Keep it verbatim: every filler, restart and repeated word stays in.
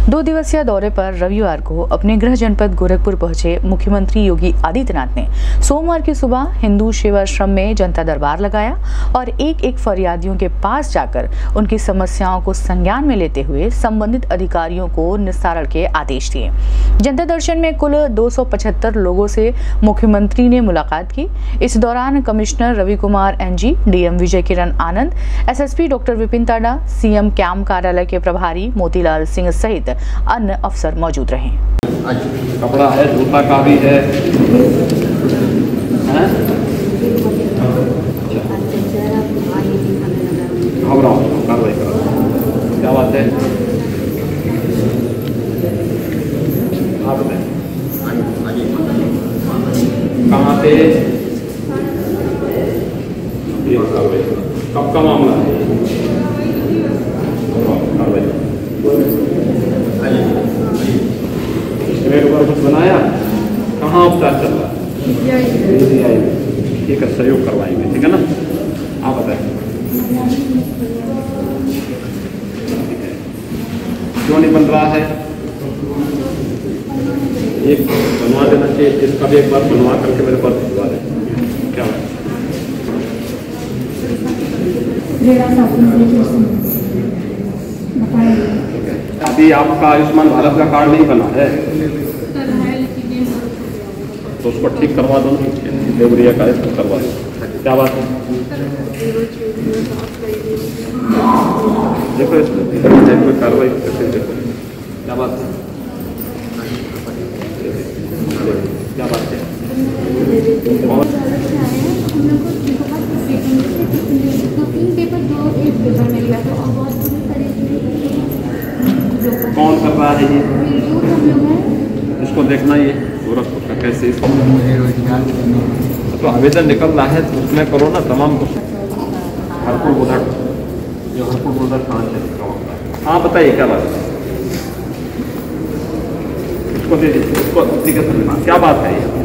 दो दिवसीय दौरे पर रविवार को अपने गृह जनपद गोरखपुर पहुंचे मुख्यमंत्री योगी आदित्यनाथ ने सोमवार की सुबह हिंदू सेवाश्रम में जनता दरबार लगाया और एक एक फरियादियों के पास जाकर उनकी समस्याओं को संज्ञान में लेते हुए संबंधित अधिकारियों को निस्तारण के आदेश दिए। जनता दर्शन में कुल दो सौ पचहत्तर लोगों से मुख्यमंत्री ने मुलाकात की। इस दौरान commissioner Ravi Kumar NG, DM Vijay Kiran Anand, SSP doctor Vipin Tada, CM camp कार्यालय के प्रभारी मोतीलाल सिंह सहित अन्य अफसर मौजूद रहे। कपड़ा है, जूता का भी है, है? घबराओ, कार्रवाई करो। क्या बात है? आप बताएं, कहाँ पे कार्रवाई? कब का मामला है? कार्रवाई कुछ बनाया, कहाँ उपचार चल रहा है? ठीक है, सहयोग करवाएंगे, ठीक है ना? आप बताएं, क्यों नहीं बन रहा है? एक बनवा देना चाहिए, इसका भी एक बार बनवा करके मेरे पास भिजवा दें। क्या बात? अभी आपका आयुष्मान भारत का कार्ड नहीं बना है तो उसको ठीक करवा दो, देवरिया का इसको करवा दो। क्या बात है? देखो इसमें कोई कार्रवाई करके देखो। क्या बात है? क्या बात है? कौन कर रहा है ये? इसको देखना, ये गोरखपुर का कैसे इसको तो आवेदन निकल रहा है तो उसमें करो ना तमाम कुछ। हरपुर बुधर, ये हरपुर बुधर कहाँ से? हाँ बताइए क्या बात है? इसको दे दीजिए, उसको क्या बात है ये?